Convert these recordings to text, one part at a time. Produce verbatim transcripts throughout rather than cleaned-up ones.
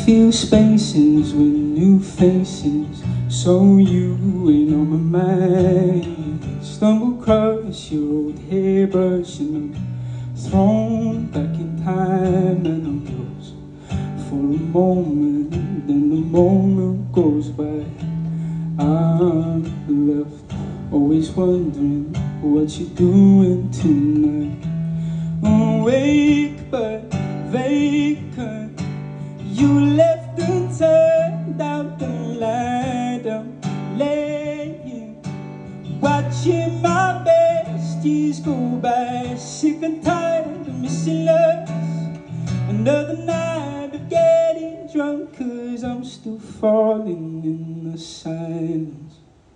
fill spaces with new faces, so you ain't on my mind. Stumble across your old hairbrush and I'm thrown back in time, and I'm yours for a moment, then the moment goes by. I'm left always wondering what you're doing tonight. Awake but vacant, you left and turned out the light. I'm laying, watching my besties go by, sick and tired of missing us. Another night of getting drunk, cause I'm still falling in the silence.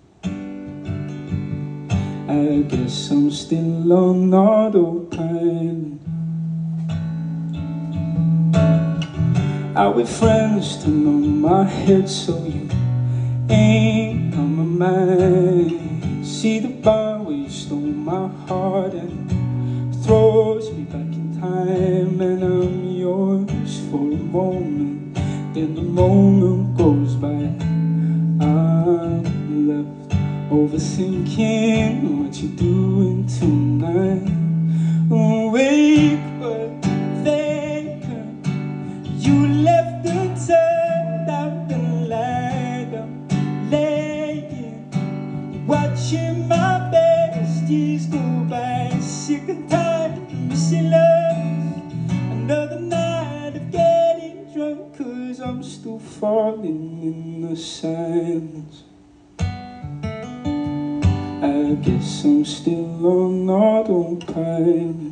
I guess I'm still on autopilot. Out with friends to numb my head, so you ain't on my mind. See the bar where you stole my heart and throws me back in time, and I'm yours for a moment, then the moment goes by. I'm left overthinking what you're doing tonight. Awake but vacant, you left and turned out the light. I'm laying, watching my besties go by, sick and tired of missing us. Another night of getting drunk, cause I'm still falling in the silence. I guess I'm still on autopilot.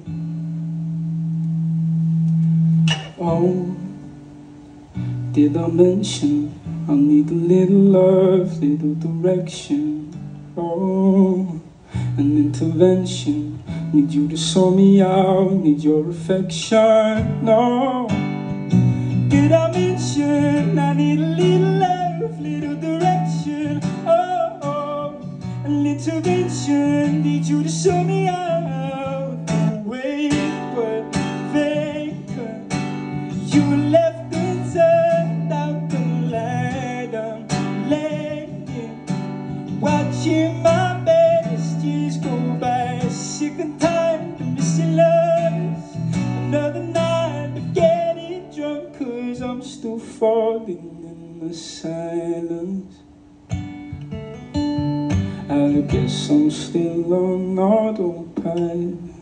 Oh, did I mention I need a little love, little direction? Oh, an intervention. Need you to sort me out, need your affection. No, did I mention I need a little love, little direction? Oh, oh, an intervention. Need you to sort me out. Awake but vacant, you left and turned out the light. I'm laying, watching my besties go by, sick and tired of missing us. Another night of getting drunk, cause I'm still falling in the silence. I guess I'm still on autopilot.